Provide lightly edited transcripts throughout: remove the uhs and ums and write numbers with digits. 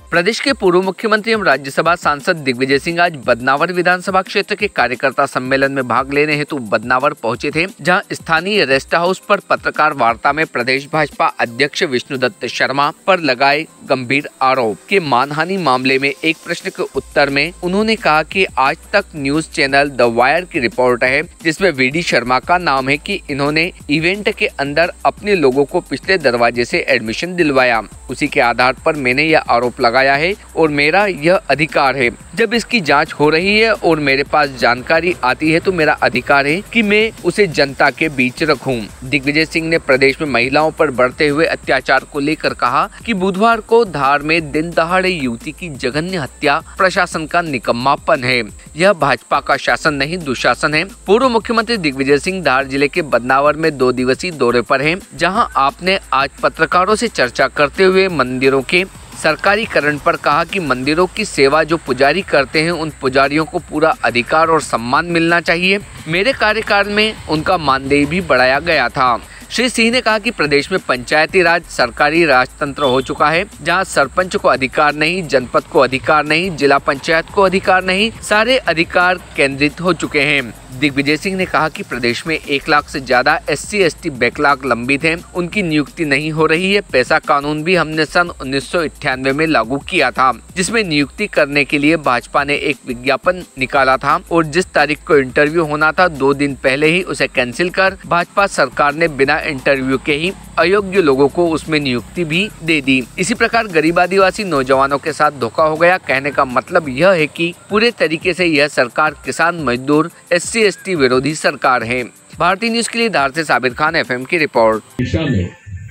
प्रदेश के पूर्व मुख्यमंत्री एवं राज्यसभा सांसद दिग्विजय सिंह आज बदनावर विधानसभा क्षेत्र के कार्यकर्ता सम्मेलन में भाग लेने हेतु बदनावर पहुंचे थे, जहां स्थानीय रेस्ट हाउस पर पत्रकार वार्ता में प्रदेश भाजपा अध्यक्ष विष्णुदत्त शर्मा पर लगाए गंभीर आरोप के मानहानि मामले में एक प्रश्न के उत्तर में उन्होंने कहा कि आज तक न्यूज चैनल द वायर की रिपोर्ट है जिसमें वीडी शर्मा का नाम है कि इन्होंने इवेंट के अंदर अपने लोगों को पिछले दरवाजे से एडमिशन दिलवाया। उसी के आधार पर मैंने यह आरोप लगाया है और मेरा यह अधिकार है। जब इसकी जांच हो रही है और मेरे पास जानकारी आती है तो मेरा अधिकार है कि मैं उसे जनता के बीच रखूं। दिग्विजय सिंह ने प्रदेश में महिलाओं पर बढ़ते हुए अत्याचार को लेकर कहा कि बुधवार को धार में दिन दहाड़े युवती की जघन्य हत्या प्रशासन का निकम्मापन है। यह भाजपा का शासन नहीं दुशासन है। पूर्व मुख्यमंत्री दिग्विजय सिंह धार जिले के बदनावर में 2 दिवसीय दौरे पर हैं, जहां आपने आज पत्रकारों से चर्चा करते हुए मंदिरों के सरकारीकरण पर कहा कि मंदिरों की सेवा जो पुजारी करते हैं उन पुजारियों को पूरा अधिकार और सम्मान मिलना चाहिए। मेरे कार्यकाल में उनका मानदेय भी बढ़ाया गया था। श्री सिंह ने कहा कि प्रदेश में पंचायती राज सरकारी राजतंत्र हो चुका है, जहां सरपंच को अधिकार नहीं, जनपद को अधिकार नहीं, जिला पंचायत को अधिकार नहीं, सारे अधिकार केंद्रित हो चुके हैं। दिग्विजय सिंह ने कहा कि प्रदेश में 1 लाख से ज्यादा SC/ST बैकलॉग लंबित हैं, उनकी नियुक्ति नहीं हो रही है। पैसा कानून भी हमने सन 1998 में लागू किया था, जिसमें नियुक्ति करने के लिए भाजपा ने एक विज्ञापन निकाला था और जिस तारीख को इंटरव्यू होना था 2 दिन पहले ही उसे कैंसिल कर भाजपा सरकार ने बिना इंटरव्यू के ही अयोग्य लोगों को उसमें नियुक्ति भी दे दी। इसी प्रकार गरीब आदिवासी नौजवानों के साथ धोखा हो गया। कहने का मतलब यह है कि पूरे तरीके से यह सरकार किसान मजदूर SC/ST विरोधी सरकार है। भारतीय न्यूज के लिए धार से साबिर खान FM की रिपोर्ट। दिशा में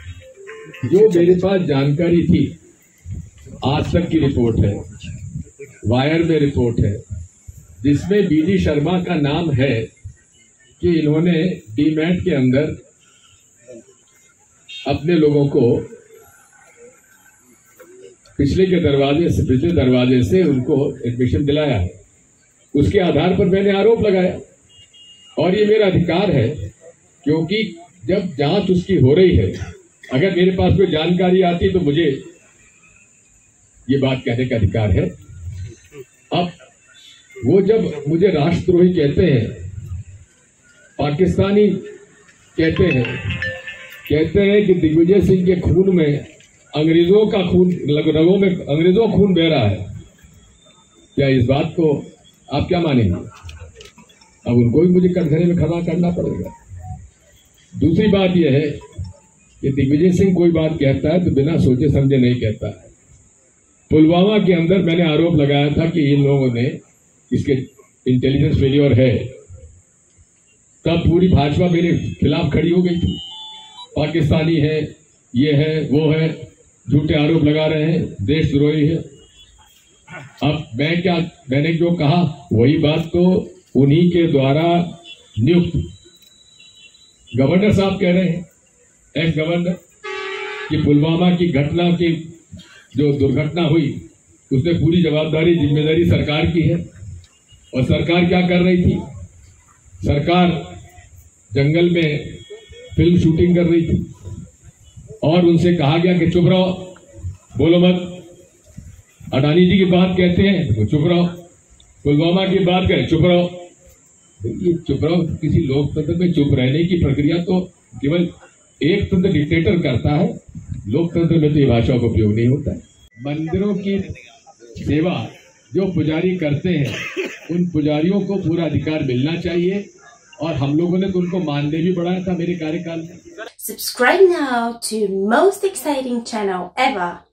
जो मेरे पास जानकारी थी, आज तक की रिपोर्ट है, वायर में रिपोर्ट है, जिसमें वीडी शर्मा का नाम है कि इन्होंने डीमैट के अंदर अपने लोगों को पिछले दरवाजे से उनको एडमिशन दिलाया है। उसके आधार पर मैंने आरोप लगाया और ये मेरा अधिकार है, क्योंकि जब जांच उसकी हो रही है, अगर मेरे पास कोई जानकारी आती तो मुझे ये बात कहने का अधिकार है। अब वो जब मुझे राष्ट्रद्रोही कहते हैं, पाकिस्तानी कहते हैं कि दिग्विजय सिंह के खून में अंग्रेजों का खून, रगों में अंग्रेजों खून बह रहा है, क्या इस बात को आप क्या मानेंगे? अब उनको भी मुझे कटघरे में खड़ा करना पड़ेगा। दूसरी बात यह है कि दिग्विजय सिंह कोई बात कहता है तो बिना सोचे समझे नहीं कहता है। पुलवामा के अंदर मैंने आरोप लगाया था कि इन लोगों ने इसके इंटेलिजेंस फेलियर है, तब पूरी भाजपा मेरे खिलाफ खड़ी हो गई थी। पाकिस्तानी है, ये है, वो है, झूठे आरोप लगा रहे हैं, देशद्रोही है। अब मैंने जो कहा वही बात तो उन्हीं के द्वारा नियुक्त गवर्नर साहब कह रहे हैं, एक्स गवर्नर, कि पुलवामा की घटना की जो दुर्घटना हुई उसमें पूरी जिम्मेदारी सरकार की है। और सरकार क्या कर रही थी? सरकार जंगल में फिल्म शूटिंग कर रही थी और उनसे कहा गया कि चुप रहो, बोलो मत। अडानी जी की बात कहते हैं तो चुप रहो, पुलवामा की बात करें चुप रहो। ये चुप रहो, किसी लोकतंत्र में चुप रहने की प्रक्रिया तो केवल एक तंत्र डिक्टेटर करता है, लोकतंत्र में तो ये भाषा का उपयोग नहीं होता है। मंदिरों की सेवा जो पुजारी करते हैं उन पुजारियों को पूरा अधिकार मिलना चाहिए और हम लोगों ने तो उनको मानदेय भी बढ़ाया था मेरे कार्यकाल में। Subscribe now to most exciting channel ever.